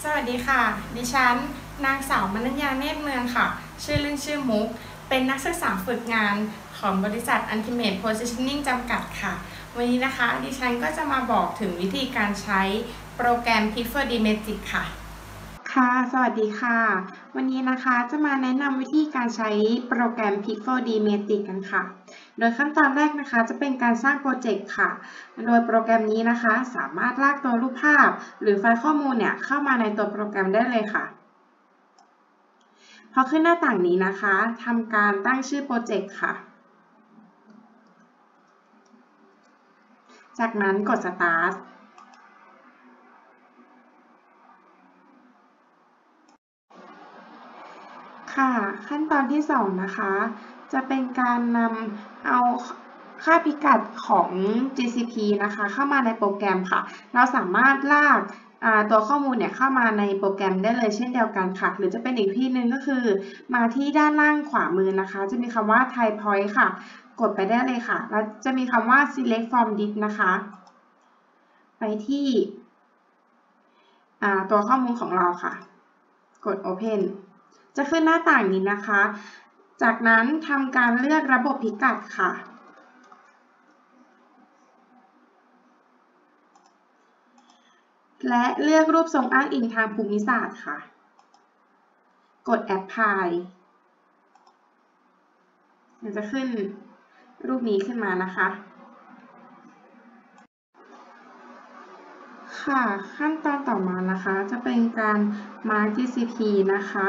สวัสดีค่ะดิฉันนางสาวมนัญญาเนตรเมืองค่ะชื่อเล่นชื่อมุกเป็นนักศึกษาฝึกงานของบริษัท Ultimate Positioning จำกัดค่ะวันนี้นะคะดิฉันก็จะมาบอกถึงวิธีการใช้โปรแกรม Preferred Magic ค่ะสวัสดีค่ะวันนี้นะคะจะมาแนะนำวิธีการใช้โปรแกรม Preferred Magic กันค่ะโดยขั้นตอนแรกนะคะจะเป็นการสร้างโปรเจกต์ค่ะโดยโปรแกรมนี้นะคะสามารถลากตัวรูปภาพหรือไฟล์ข้อมูลเนี่ยเข้ามาในตัวโปรแกรมได้เลยค่ะพอขึ้นหน้าต่างนี้นะคะทำการตั้งชื่อโปรเจกต์ค่ะจากนั้นกด Start ค่ะขั้นตอนที่2นะคะจะเป็นการนำเอาค่าพิกัดของ GCP นะคะเข้ามาในโปรแกรมค่ะเราสามารถลากตัวข้อมูลเนี่ยเข้ามาในโปรแกรมได้เลยเช่นเดียวกันค่ะหรือจะเป็นอีกที่หนึ่งก็คือมาที่ด้านล่างขวามือนะคะจะมีคำว่า Thai Point ค่ะกดไปได้เลยค่ะแล้วจะมีคำว่า Select from Disk นะคะไปที่ตัวข้อมูลของเราค่ะกด Open จะขึ้นหน้าต่างนี้นะคะจากนั้นทำการเลือกระบบพิกัดค่ะและเลือกรูปทรงอ้างอิงทางภูมิศาสตร์ค่ะกด Apply มันจะขึ้นรูปนี้ขึ้นมานะคะค่ะขั้นตอนต่อมานะคะจะเป็นการ Mark GCP นะคะ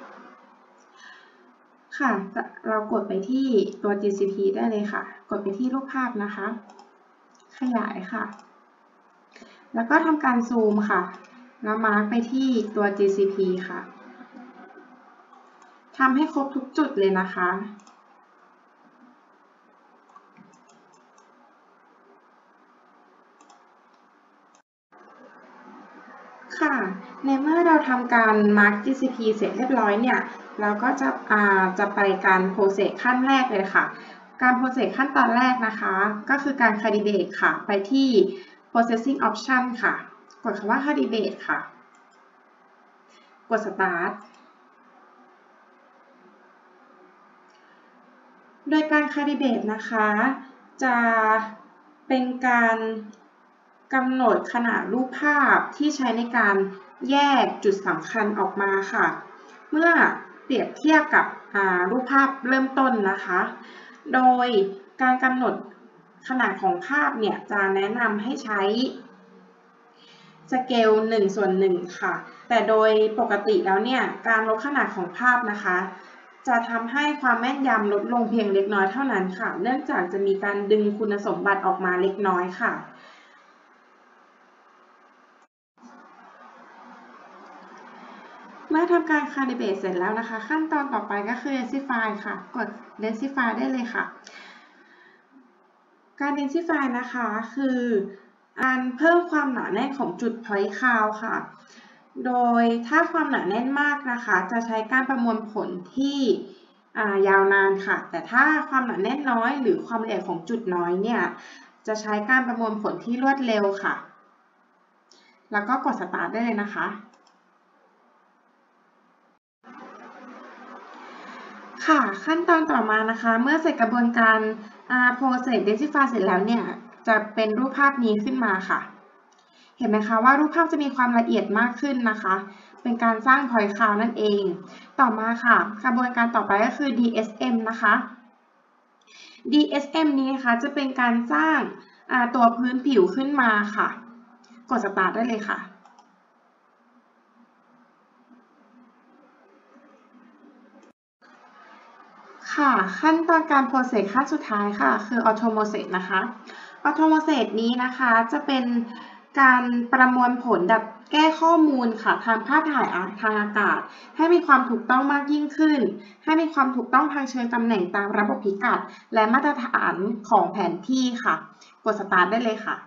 ค่ะเรากดไปที่ตัว GCP ได้เลยค่ะกดไปที่รูปภาพนะคะขยายค่ะแล้วก็ทำการซูมค่ะแล้วมาร์กไปที่ตัว GCP ค่ะทำให้ครบทุกจุดเลยนะคะค่ะในเมื่อเราทำการ Mark GCP เสร็จเรียบร้อยเนี่ยเราก็จะไปการ Process ขั้นแรกเลยค่ะการ Process ขั้นตอนแรกนะคะก็คือการ Calibrate ค่ะไปที่ Processing Option ค่ะกดคำว่า Calibrate ค่ะกด Start โดยการ Calibrate นะคะจะเป็นการกำหนดขนาดรูปภาพที่ใช้ในการแยกจุดสำคัญออกมาค่ะเมื่อเปรียบเทียบกับรูปภาพเริ่มต้นนะคะโดยการกำหนดขนาดของภาพเนี่ยจะแนะนำให้ใช้สเกล1/1ค่ะแต่โดยปกติแล้วเนี่ยการลดขนาดของภาพนะคะจะทำให้ความแม่นยำลดลงเพียงเล็กน้อยเท่านั้นค่ะเนื่องจากจะมีการดึงคุณสมบัติออกมาเล็กน้อยค่ะเมื่อทำการ Calibrate เสร็จแล้วนะคะขั้นตอนต่อไปก็คือ Densify ค่ะกด Densify ได้เลยค่ะการ Densify นะคะคือการเพิ่มความหนาแน่นของจุด Point Cloud ค่ะโดยถ้าความหนาแน่นมากนะคะจะใช้การประมวลผลที่ยาวนานค่ะแต่ถ้าความหนาแน่นน้อยหรือความละเอียดของจุดน้อยเนี่ยจะใช้การประมวลผลที่รวดเร็วค่ะแล้วก็กด Start ได้เลยนะคะค่ะขั้นตอนต่อมานะคะเมื่อเสร็จกระบวนการ Process Densify เสร็จแล้วเนี่ยจะเป็นรูปภาพนี้ขึ้นมาค่ะเห็นไหมคะว่ารูปภาพจะมีความละเอียดมากขึ้นนะคะเป็นการสร้าง Point Cloud นั่นเองต่อมาค่ะกระบวนการต่อไปก็คือ DSM นะคะ DSM นี้นะคะจะเป็นการสร้างตัวพื้นผิวขึ้นมาค่ะกด Start ได้เลยค่ะค่ะขั้นตอนการ process ขั้นสุดท้ายค่ะคือ automate นะคะ automate นี้นะคะจะเป็นการประมวลผลดัดแก้ข้อมูลค่ะทางภาพถ่ายทางอากาศให้มีความถูกต้องมากยิ่งขึ้นให้มีความถูกต้องทางเชิงตำแหน่งตามระบบพิกัดและมาตรฐานของแผนที่ค่ะกด start ได้เลยค่ะ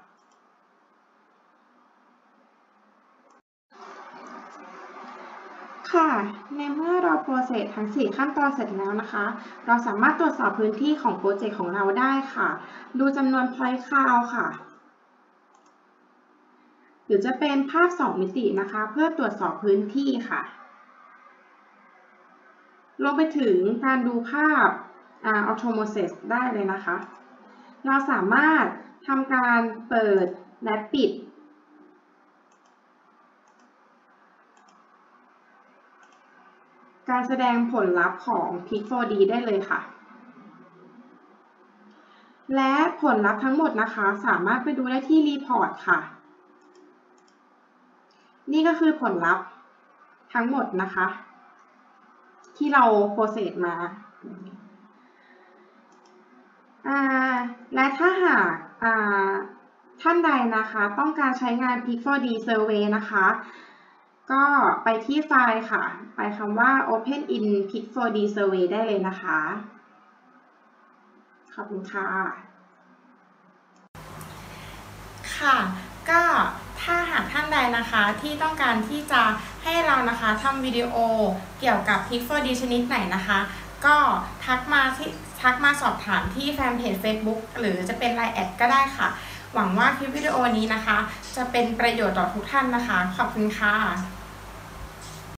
ค่ะในเมื่อเราโปรเซสทั้ง4ขั้นตอนเสร็จแล้วนะคะเราสามารถตรวจสอบพื้นที่ของโปรเจกต์ของเราได้ค่ะดูจำนวน point cloud ค่ะรือจะเป็นภาพ2มิตินะคะเพื่อตรวจสอบพื้นที่ค่ะรวมไปถึงการดูภาพAutomoses ได้เลยนะคะเราสามารถทำการเปิดและปิดการแสดงผลลัพธ์ของ Pix4D ได้เลยค่ะและผลลัพธ์ทั้งหมดนะคะสามารถไปดูได้ที่ Report ค่ะนี่ก็คือผลลัพธ์ทั้งหมดนะคะที่เรา process มาและถ้าหากท่านใดนะคะต้องการใช้งาน Pix4D Survey นะคะก็ไปที่ไฟล์ค่ะไปคำว่า Open in Pix4D Survey ได้เลยนะคะขอบคุณค่ะค่ะก็ถ้าหากท่านใดนะคะที่ต้องการที่จะให้เรานะคะทำวิดีโอเกี่ยวกับ Pix4D ชนิดไหนนะคะก็ทักมาสอบถามที่แฟนเพจ Facebook หรือจะเป็น LINE แอดก็ได้ค่ะหวังว่าคลิปวิดีโอนี้นะคะจะเป็นประโยชน์ต่อทุกท่านนะคะขอบคุณค่ะ